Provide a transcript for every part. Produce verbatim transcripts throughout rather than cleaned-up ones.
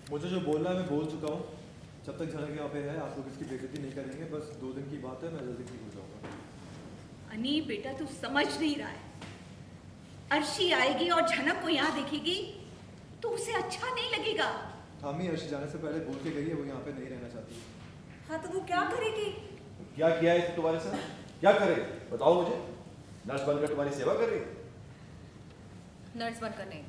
मुझे जो बोलना है मैं बोल चुका हूँ। जब तक झनक यहाँ पे है आप लोग इसकी बेइज्जती नहीं करेंगे। बस दो दिन की बात है, मैं जल्दी ठीक हो जाऊँगा। अनी बेटा तू समझ नहीं रहा है। अर्शी आएगी और झनक को यहाँ देखेगी तो उसे अच्छा नहीं लगेगा। हामी अर्शी जाने से पहले बोल के गई है वो यहाँ पे नहीं रहना चाहती। हाँ तो वो क्या करेगी? क्या किया है तुम्हारे साथ? क्या करे बताओ मुझे। नर्स बनकर तुम्हारी सेवा कर रही? नर्स बनकर नहीं।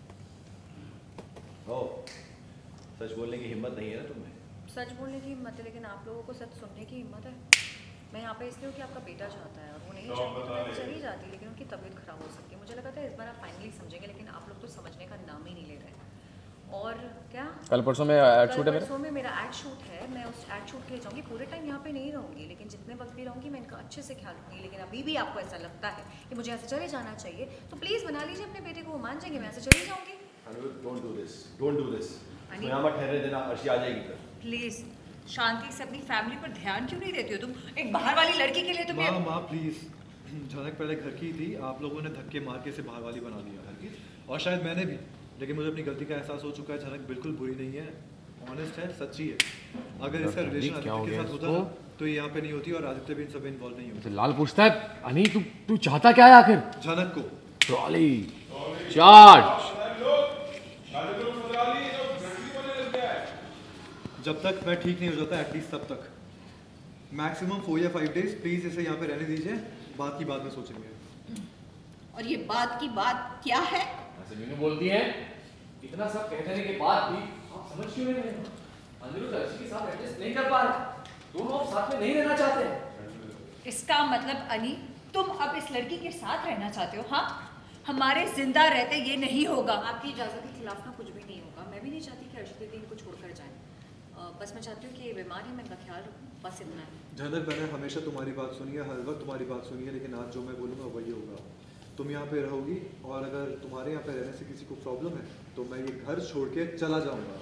हो सच बोलने की हिम्मत नहीं है ना तुम्हें? सच बोलने की हिम्मत है, लेकिन आप लोगों को सच सुनने की हिम्मत है? मैं यहाँ पे इसलिए हूँ कि आपका बेटा चाहता है और वो नहीं चाहती तो मैं चली जाती, लेकिन उनकी तबीयत खराब हो सकती है। मुझे लगा था इस बार आप फाइनली समझेंगे, लेकिन आप लोग तो समझने का नाम ही नहीं ले रहे। और क्या कल परसों में एड शूट है मेरा। परसों में मेरा एड शूट है, मैं उस एड शूट के लिए जाऊँगी। पूरे टाइम यहाँ पे नहीं रहूँगी, लेकिन जितने वक्त भी रहूँगी मैं इनका अच्छे से ख्याल रखूँगी। लेकिन अभी भी आपको ऐसा लगता है कि मुझे ऐसे चले जाना चाहिए तो प्लीज़ बना लीजिए अपने बेटे को, वो मान जाएंगे, मैं ऐसे चली जाऊँगी। Don't do this, don't do this. यहाँ मत ठहरने देना, अर्शी आ जाएगी फिर। प्लीज शांति से अपनी फैमिली पर ध्यान क्यों नहीं देती हो तुम? एक बाहर वाली लड़की के लिए तुम माँ माँ प्लीज, झनक पहले घर की थी, आप लोगों ने धक्के मार के इसे बाहर वाली बना दिया घर की, और शायद मैंने भी, लेकिन मुझे अपनी गलती का एहसास हो चुका है। झनक बिल्कुल बुरी नहीं है, ऑनेस्ट है, सच्ची है। अगर इसका रिलेशन आदित्य के साथ होता ना तो ये यहाँ पे नहीं होती और आदित्य भी इन सब इन्वॉल्व नहीं होता। लाल पूछता है अनी तू तू चाहता क्या है आखिर? झनक को ट्रॉली चार्ज। जब तक मैं ठीक नहीं हो जाता एटलीस्ट तब तक, मैक्सिमम फोर या फाइव डेज प्लीज इसे यहाँ पे रहने दीजिए, बात की बात में सोचेंगे। और ये बात की बात क्या है? ऐसे मीनू बोलती है इतना सब कहने के बाद भी आप समझ क्यों नहीं रहे? अनिरुद्ध अर्शी के साथ एडजस्ट नहीं कर पा रहे, दोनों अब साथ में नहीं रहना चाहते। इसका मतलब अनी तुम अब इस लड़की के साथ रहना चाहते हो? हाँ, हमारे जिंदा रहते ये नहीं होगा। आपकी इजाज़त के खिलाफ ना कुछ भी नहीं होगा। मैं भी नहीं चाहती कि अर्शी दीदी इनको छोड़कर जाएं। बस मैं चाहती हूँ कि ये बीमार है, मैं इनका ख्याल रखूँ, बस इतना है। झनक मैंने हमेशा तुम्हारी बात सुनी है, हर वक्त तुम्हारी बात सुनी है, लेकिन आज जो मैं बोलूँगा वही होगा। तुम यहाँ पे रहोगी और अगर तुम्हारे यहाँ पे रहने से किसी को प्रॉब्लम है तो मैं ये घर छोड़ के चला जाऊँगा।